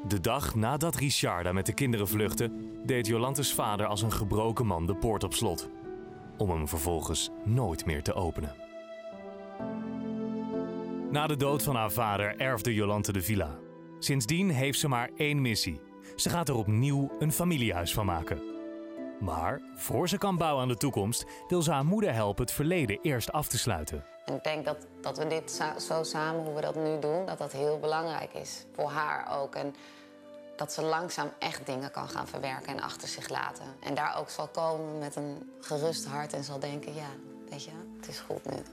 De dag nadat Richarda met de kinderen vluchtte, deed Jolantes vader als een gebroken man de poort op slot. Om hem vervolgens nooit meer te openen. Na de dood van haar vader erfde Jolante de villa. Sindsdien heeft ze maar één missie. Ze gaat er opnieuw een familiehuis van maken. Maar voor ze kan bouwen aan de toekomst, wil ze haar moeder helpen het verleden eerst af te sluiten. En ik denk dat we dit zo samen, hoe we dat nu doen, dat heel belangrijk is. Voor haar ook. En dat ze langzaam echt dingen kan gaan verwerken en achter zich laten. En daar ook zal komen met een gerust hart en zal denken, ja, weet je, het is goed nu.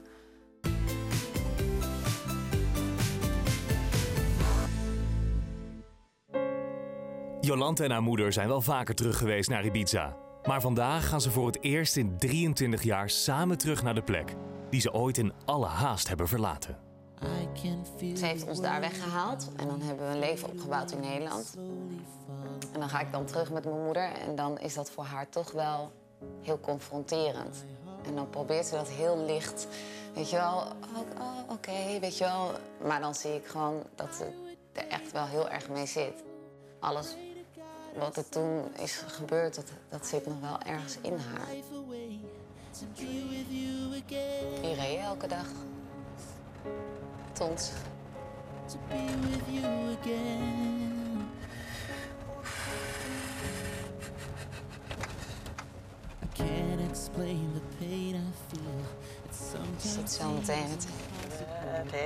Jolante en haar moeder zijn wel vaker terug geweest naar Ibiza. Maar vandaag gaan ze voor het eerst in 23 jaar samen terug naar de plek die ze ooit in alle haast hebben verlaten. Ze heeft ons daar weggehaald en dan hebben we een leven opgebouwd in Nederland. En dan ga ik dan terug met mijn moeder en dan is dat voor haar toch wel heel confronterend. En dan probeert ze dat heel licht, weet je wel, oké, weet je wel. Maar dan zie ik gewoon dat ze er echt wel heel erg mee zit. Alles wat er toen is gebeurd, dat zit nog wel ergens in haar. Hier reed je elke dag. Tons. Je ziet zo meteen het. Rick.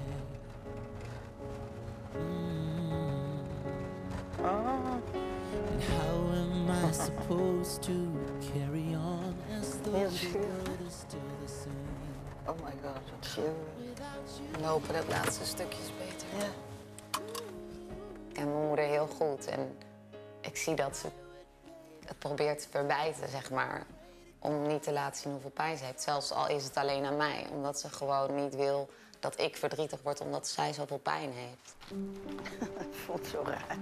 And how am I supposed to carry on as though the world is still the same? Oh my god, wat chill. We hopen dat laatste stukjes beter. Ja. Ik ken mijn moeder heel goed en ik zie dat ze het probeert te verbijten, zeg maar. Om niet te laten zien hoeveel pijn ze heeft. Zelfs al is het alleen aan mij. Omdat ze gewoon niet wil dat ik verdrietig word omdat zij zoveel pijn heeft. Het voelt zo raar.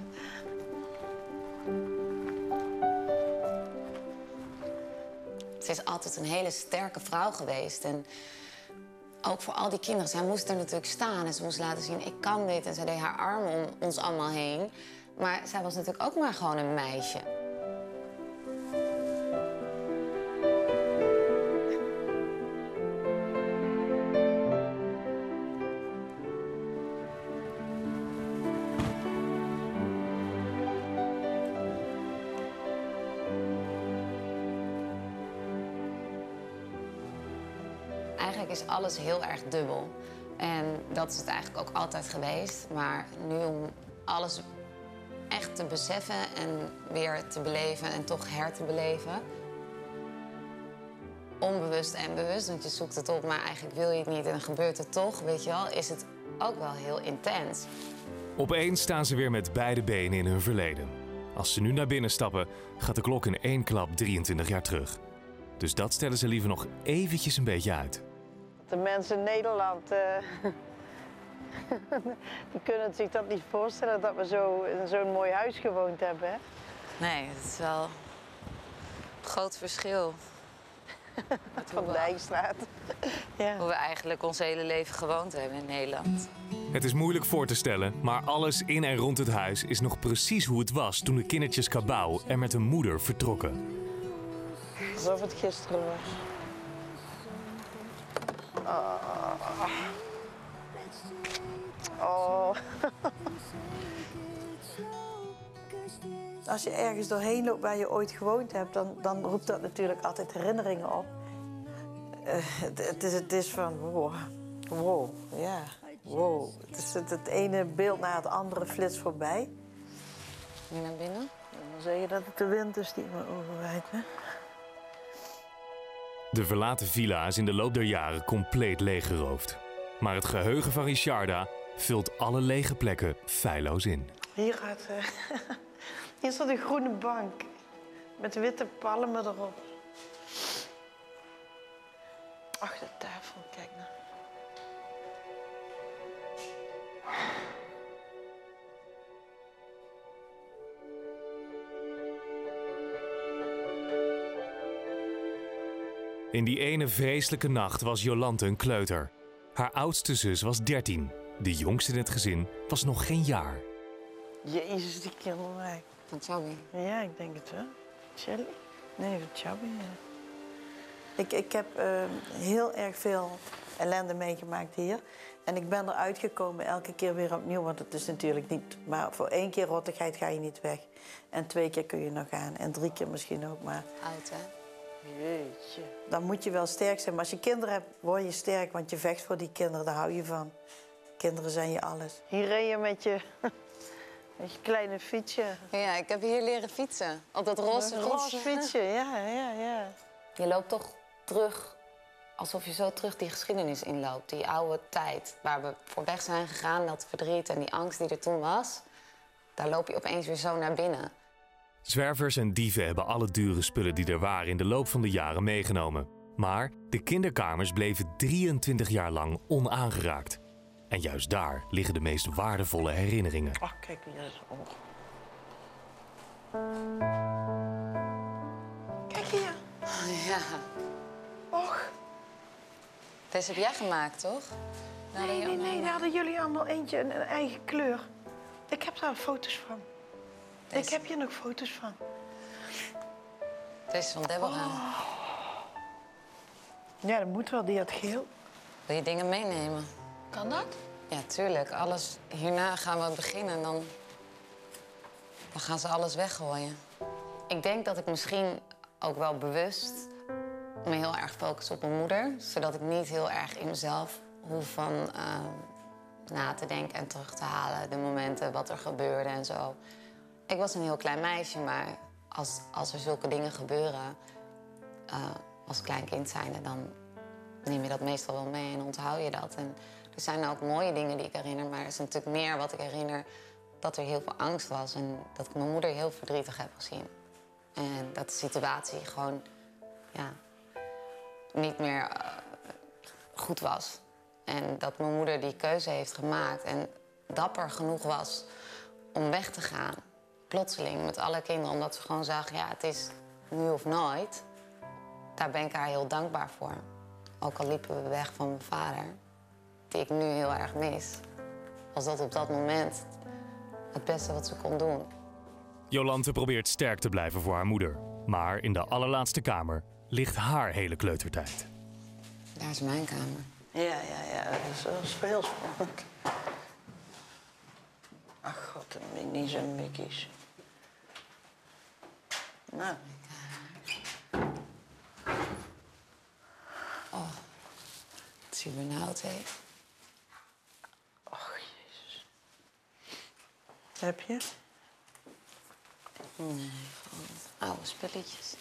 Ze is altijd een hele sterke vrouw geweest. En ook voor al die kinderen. Zij moest er natuurlijk staan en ze moest laten zien, ik kan dit. En ze deed haar armen om ons allemaal heen. Maar zij was natuurlijk ook maar gewoon een meisje. Eigenlijk is alles heel erg dubbel. En dat is het eigenlijk ook altijd geweest. Maar nu om alles echt te beseffen en weer te beleven en toch her te beleven. Onbewust en bewust, want je zoekt het op, maar eigenlijk wil je het niet en dan gebeurt het toch, weet je wel, is het ook wel heel intens. Opeens staan ze weer met beide benen in hun verleden. Als ze nu naar binnen stappen, gaat de klok in één klap 23 jaar terug. Dus dat stellen ze liever nog eventjes een beetje uit. De mensen in Nederland die kunnen zich dat niet voorstellen dat we in zo'n mooi huis gewoond hebben. Hè? Nee, het is wel een groot verschil. Van de Dijkstraat. Ja. Hoe we eigenlijk ons hele leven gewoond hebben in Nederland. Het is moeilijk voor te stellen, maar alles in en rond het huis is nog precies hoe het was toen de kindertjes Cabau er met hun moeder vertrokken. Alsof het gisteren was. Oh. Als je ergens doorheen loopt waar je ooit gewoond hebt, dan roept dat natuurlijk altijd herinneringen op. Het is van wow, ja, wow. Het ene beeld na het andere flitst voorbij. Nu naar binnen? Dan zeg je dat het de wind is die me overwaait, hè? De verlaten villa is in de loop der jaren compleet leeggeroofd. Maar het geheugen van Richarda vult alle lege plekken feilloos in. Hier staat een groene bank met witte palmen erop. Ach, de tafel, kijk nou. In die ene vreselijke nacht was Jolante een kleuter. Haar oudste zus was 13. De jongste in het gezin was nog geen jaar. Jezus, die kinderen. Van Chubby. Ja, ik denk het wel. Shelly? Nee, van Chubby, ja. Ik heb heel erg veel ellende meegemaakt hier. En ik ben eruit gekomen elke keer weer opnieuw. Want het is natuurlijk niet... Maar voor 1 keer rottigheid ga je niet weg. En 2 keer kun je nog gaan. En 3 keer misschien ook maar. Oud, hè? Jeetje. Dan moet je wel sterk zijn. Maar als je kinderen hebt, word je sterk. Want je vecht voor die kinderen, daar hou je van. Kinderen zijn je alles. Hier reed je met je kleine fietsje. Ja, ik heb hier leren fietsen. Op dat roze fietsje, ja. Je loopt toch terug, alsof je zo terug die geschiedenis inloopt. Die oude tijd waar we voor weg zijn gegaan, dat verdriet en die angst die er toen was. Daar loop je opeens weer zo naar binnen. Zwervers en dieven hebben alle dure spullen die er waren in de loop van de jaren meegenomen. Maar de kinderkamers bleven 23 jaar lang onaangeraakt. En juist daar liggen de meest waardevolle herinneringen. Ach, kijk wie dat is. Oh. Kijk hier. Ja. Och. Deze heb jij gemaakt, toch? Nee, daar hadden jullie allemaal eentje een eigen kleur. Ik heb daar foto's van. Deze. Ik heb hier nog foto's van. Deze is van Deborah. Oh. Ja, dat moet wel, die had geel. Wil je dingen meenemen? Kan dat? Ja, tuurlijk. Alles. Hierna gaan we beginnen, dan gaan ze alles weggooien. Ik denk dat ik misschien ook wel bewust me heel erg focus op mijn moeder. Zodat ik niet heel erg in mezelf hoef van na te denken en terug te halen. De momenten, wat er gebeurde en zo. Ik was een heel klein meisje, maar als er zulke dingen gebeuren... als klein kind zijnde, dan neem je dat meestal wel mee en onthoud je dat. En er zijn ook mooie dingen die ik herinner, maar er is natuurlijk meer wat ik herinner... dat er heel veel angst was en dat ik mijn moeder heel verdrietig heb gezien. En dat de situatie gewoon niet meer goed was. En dat mijn moeder die keuze heeft gemaakt en dapper genoeg was om weg te gaan. Plotseling met alle kinderen, omdat ze gewoon zag, ja, het is nu of nooit. Daar ben ik haar heel dankbaar voor. Ook al liepen we weg van mijn vader, die ik nu heel erg mis. Was dat op dat moment het beste wat ze kon doen. Jolante probeert sterk te blijven voor haar moeder. Maar in de allerlaatste kamer ligt haar hele kleutertijd. Daar is mijn kamer. Ja, dat is heel spannend. Ach god, niet zo'n mikkies. Nou. Oh, het is hier benauwd, hè? Och, jezus. Heb je? Nee, gewoon oude spulletjes.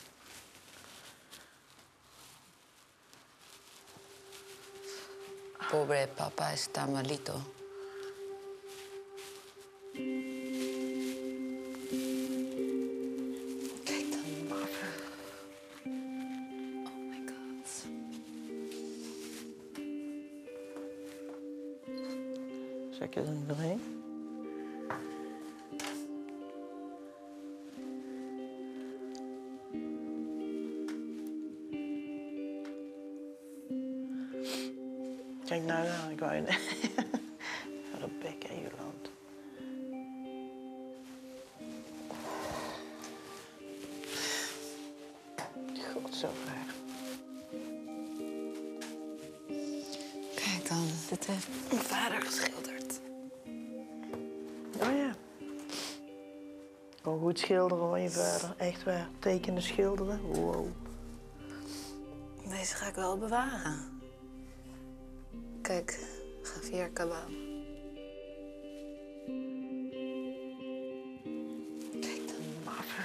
Pobre papa está malito. Kijk dan, maffe. Oh my god. Zal ik er doorheen? Kijk nou, ik wou je... Wat een bek, hè, Jolante. God, zo ver. Kijk dan, dit heeft mijn vader geschilderd. Oh ja. Gewoon goed schilderen hoor, je vader. Echt waar. Tekenen, schilderen. Wow. Deze ga ik wel bewaren. Kijk, Javier Cabal. Kijk dan, maffe.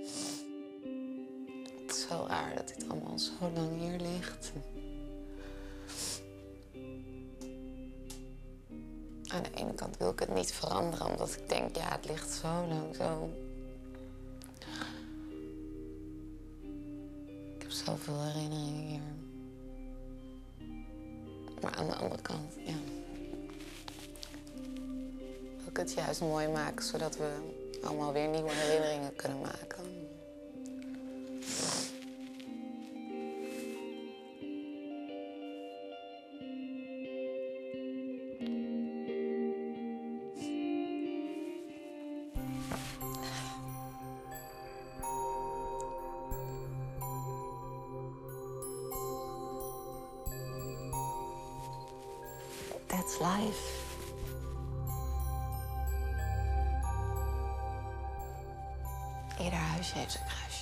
Het is zo raar dat dit allemaal zo lang hier ligt. Aan de ene kant wil ik het niet veranderen, omdat ik denk, ja, het ligt zo lang zo. Ik heb zoveel herinneringen hier. Maar aan de andere kant, ja. Wil ik het juist mooi maken, zodat we allemaal weer nieuwe herinneringen kunnen maken. That's life. Ieder huisje heeft zijn kruisje.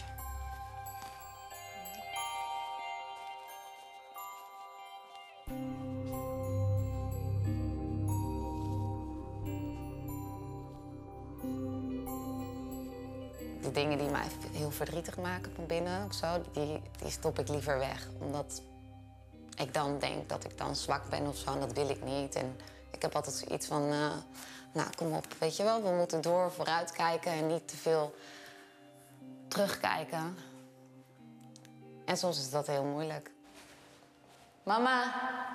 De dingen die mij heel verdrietig maken van binnen of zo, die stop ik liever weg. Omdat ik dan denk dat ik dan zwak ben of zo, en dat wil ik niet. En ik heb altijd zoiets van, nou, kom op, weet je wel, we moeten vooruitkijken en niet te veel terugkijken. En soms is dat heel moeilijk. Mama!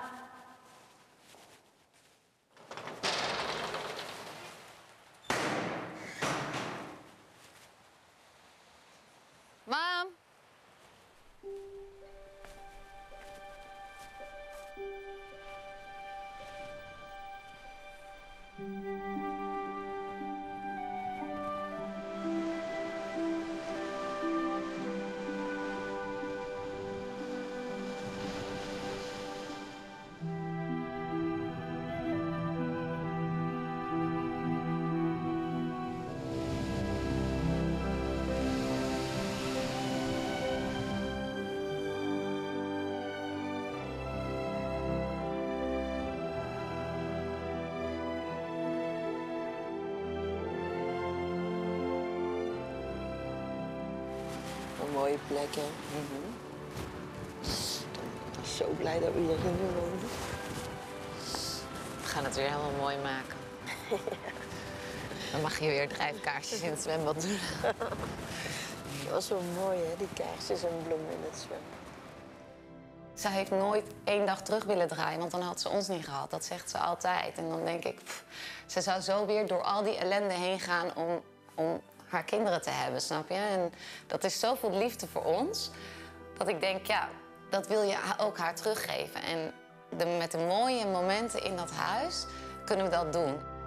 Mam! Een mooie plek, hè? Ik ben zo blij dat we hier kunnen wonen. We gaan het weer helemaal mooi maken. Dan mag je weer drijfkaarsjes in het zwembad doen. Dat was zo mooi, hè? Die kaarsjes en bloemen in het zwembad. Zij heeft nooit 1 dag terug willen draaien, want dan had ze ons niet gehad. Dat zegt ze altijd. En dan denk ik, ze zou zo weer door al die ellende heen gaan om haar kinderen te hebben, snap je? En dat is zoveel liefde voor ons, dat ik denk, ja, dat wil je ook haar teruggeven. En met de mooie momenten in dat huis kunnen we dat doen.